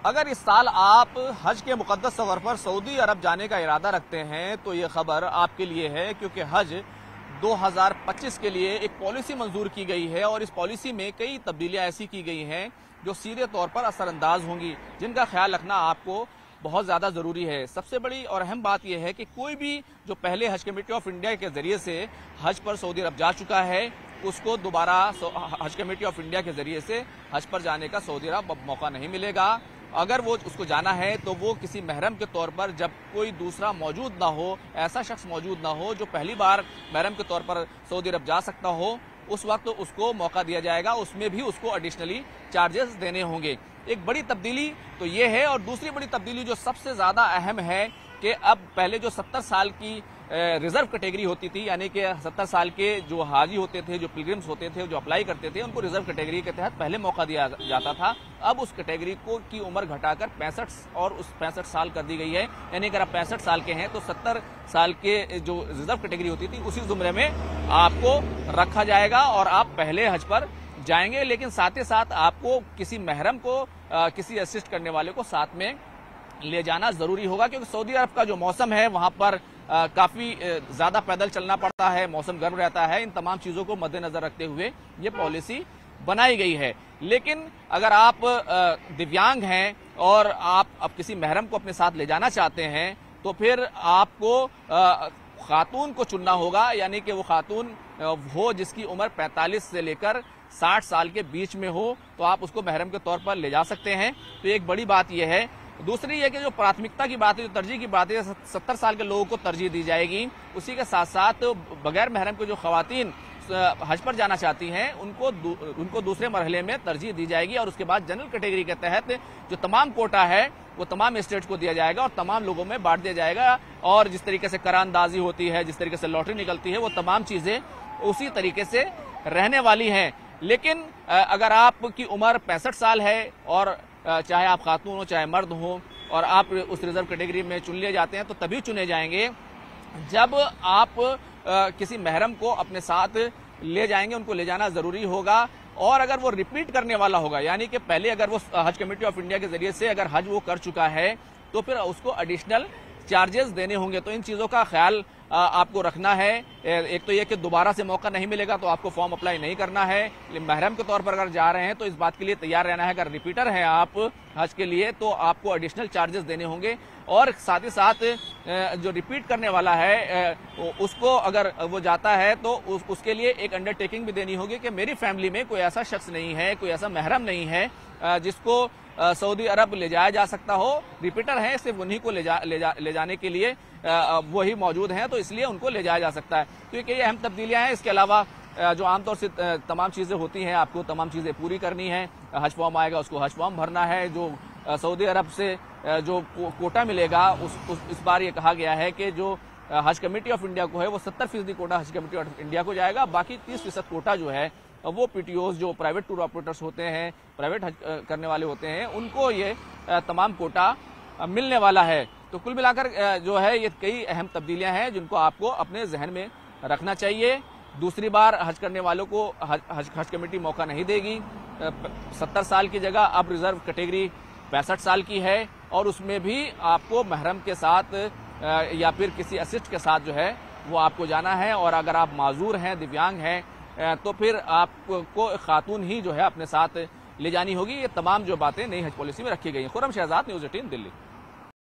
अगर इस साल आप हज के मुकद्दस सफर पर सऊदी अरब जाने का इरादा रखते हैं तो ये खबर आपके लिए है, क्योंकि हज 2025 के लिए एक पॉलिसी मंजूर की गई है और इस पॉलिसी में कई तब्दीलियां ऐसी की गई हैं जो सीधे तौर पर असरअंदाज होंगी, जिनका ख्याल रखना आपको बहुत ज़्यादा ज़रूरी है। सबसे बड़ी और अहम बात यह है कि कोई भी जो पहले हज कमेटी ऑफ इंडिया के जरिए से हज पर सऊदी अरब जा चुका है, उसको दोबारा हज कमेटी ऑफ इंडिया के जरिए से हज पर जाने का सऊदी अरब अब मौका नहीं मिलेगा। अगर वो उसको जाना है तो वो किसी महरम के तौर पर, जब कोई दूसरा मौजूद ना हो, ऐसा शख्स मौजूद ना हो जो पहली बार महरम के तौर पर सऊदी अरब जा सकता हो, उस वक्त उसको मौका दिया जाएगा। उसमें भी उसको एडिशनली चार्जेस देने होंगे। एक बड़ी तब्दीली तो ये है। और दूसरी बड़ी तब्दीली जो सबसे ज्यादा अहम है कि अब पहले जो 70 साल की रिजर्व कैटेगरी होती थी, यानी कि 70 साल के जो हाजी होते थे, जो पिलग्रिम्स होते थे, जो अप्लाई करते थे, उनको रिजर्व कैटेगरी के तहत पहले मौका दिया जाता था। अब उस कैटेगरी को की उम्र घटाकर 65 और उस 65 साल कर दी गई है। यानी अगर आप 65 साल के हैं तो 70 साल के जो रिजर्व कैटेगरी होती थी उसी जुमरे में आपको रखा जाएगा और आप पहले हज पर जाएंगे। लेकिन साथ ही साथ आपको किसी महरम को, किसी असिस्ट करने वाले को साथ में ले जाना जरूरी होगा, क्योंकि सऊदी अरब का जो मौसम है वहां पर काफी ज्यादा पैदल चलना पड़ता है, मौसम गर्म रहता है। इन तमाम चीजों को मद्देनजर रखते हुए ये पॉलिसी बनाई गई है। लेकिन अगर आप दिव्यांग हैं और आप अब किसी महरम को अपने साथ ले जाना चाहते हैं तो फिर आपको खातून को चुनना होगा, यानी कि वो खातून हो जिसकी उम्र 45 से लेकर 60 साल के बीच में हो, तो आप उसको महरम के तौर पर ले जा सकते हैं। तो एक बड़ी बात यह है। दूसरी ये कि जो प्राथमिकता की बात है, जो तरजीह की बात है, 70 साल के लोगों को तरजीह दी जाएगी। उसी के साथ साथ बगैर महरम के जो खवातीन हज पर जाना चाहती हैं उनको दूसरे मरहले में तरजीह दी जाएगी और उसके बाद जनरल कैटेगरी के तहत जो तमाम कोटा है वो तमाम स्टेट्स को दिया जाएगा और तमाम लोगों में बांट दिया जाएगा। और जिस तरीके से करारंदाजी होती है, जिस तरीके से लॉटरी निकलती है, वो तमाम चीजें उसी तरीके से रहने वाली हैं। लेकिन अगर आपकी उम्र 65 साल है और चाहे आप खातून हो चाहे मर्द हो और आप उस रिजर्व कैटेगरी में चुन लिए जाते हैं, तो तभी चुने जाएंगे जब आप किसी महरम को अपने साथ ले जाएंगे। उनको ले जाना जरूरी होगा। और अगर वो रिपीट करने वाला होगा, यानी कि पहले अगर वो हज कमेटी ऑफ इंडिया के जरिए से अगर हज वो कर चुका है तो फिर उसको एडिशनल चार्जेस देने होंगे। तो इन चीजों का ख्याल आपको रखना है। एक तो यह कि दोबारा से मौका नहीं मिलेगा तो आपको फॉर्म अप्लाई नहीं करना है। महरम के तौर पर अगर जा रहे हैं तो इस बात के लिए तैयार रहना है। अगर रिपीटर हैं आप हज के लिए तो आपको एडिशनल चार्जेस देने होंगे। और साथ ही साथ जो रिपीट करने वाला है उसको अगर वो जाता है तो उसके लिए एक अंडरटेकिंग भी देनी होगी कि मेरी फैमिली में कोई ऐसा शख्स नहीं है, कोई ऐसा महरम नहीं है जिसको सऊदी अरब ले जाया जा सकता हो। रिपीटर हैं, सिर्फ उन्हीं को ले जाने के लिए वही मौजूद हैं, तो इसलिए उनको ले जाया जा सकता है। क्योंकि ये अहम तब्दीलियां हैं। इसके अलावा जो आमतौर से तमाम चीजें होती हैं, आपको तमाम चीजें पूरी करनी है। हज फॉर्म आएगा, उसको हज फॉर्म भरना है। जो सऊदी अरब से जो कोटा मिलेगा इस बार ये कहा गया है कि जो हज कमेटी ऑफ इंडिया को है वो 70% कोटा हज कमेटी ऑफ इंडिया को जाएगा। बाकी 30% कोटा जो है वो पीटीओज, जो प्राइवेट टूर ऑपरेटर्स होते हैं, प्राइवेट हज करने वाले होते हैं, उनको ये तमाम कोटा मिलने वाला है। तो कुल मिलाकर जो है ये कई अहम तब्दीलियां हैं जिनको आपको अपने जहन में रखना चाहिए। दूसरी बार हज करने वालों को हज कमेटी मौका नहीं देगी। 70 साल की जगह अब रिजर्व कैटेगरी 65 साल की है और उसमें भी आपको महरम के साथ या फिर किसी असिस्ट के साथ जो है वो आपको जाना है। और अगर आप माजूर हैं, दिव्यांग हैं, तो फिर आपको खातून ही जो है अपने साथ ले जानी होगी। ये तमाम जो बातें नई हज पॉलिसी में रखी गई हैं। खुर्रम शहजाद, न्यूज़ 18 दिल्ली।